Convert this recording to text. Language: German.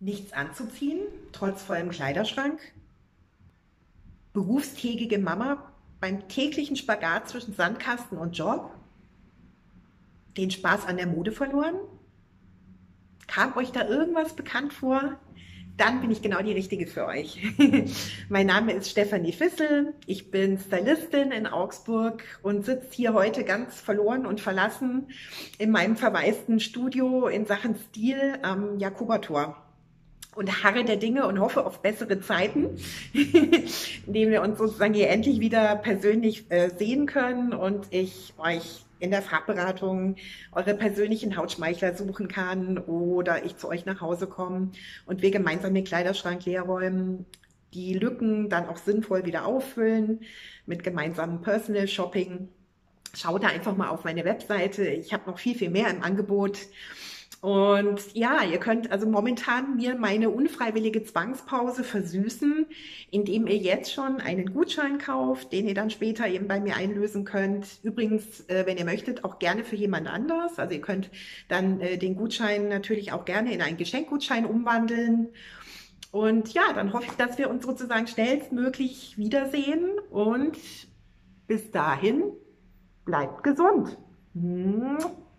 Nichts anzuziehen, trotz vollem Kleiderschrank. Berufstätige Mama beim täglichen Spagat zwischen Sandkasten und Job. Den Spaß an der Mode verloren. Kam euch da irgendwas bekannt vor? Dann bin ich genau die Richtige für euch. Mein Name ist Stefanie Fissel. Ich bin Stylistin in Augsburg und sitze hier heute ganz verloren und verlassen in meinem verwaisten Studio in Sachen Stil am Jakobertor und harre der Dinge und hoffe auf bessere Zeiten, indem wir uns sozusagen hier endlich wieder persönlich sehen können und ich euch in der Farbberatung eure persönlichen Hautschmeichler suchen kann oder ich zu euch nach Hause komme und wir gemeinsam den Kleiderschrank leer räumen, die Lücken dann auch sinnvoll wieder auffüllen mit gemeinsamem Personal Shopping. Schaut da einfach mal auf meine Webseite. Ich habe noch viel, viel mehr im Angebot. Und ja, ihr könnt also momentan mir meine unfreiwillige Zwangspause versüßen, indem ihr jetzt schon einen Gutschein kauft, den ihr dann später eben bei mir einlösen könnt. Übrigens, wenn ihr möchtet, auch gerne für jemand anders. Also ihr könnt dann den Gutschein natürlich auch gerne in einen Geschenkgutschein umwandeln. Und ja, dann hoffe ich, dass wir uns sozusagen schnellstmöglich wiedersehen. Und bis dahin, bleibt gesund.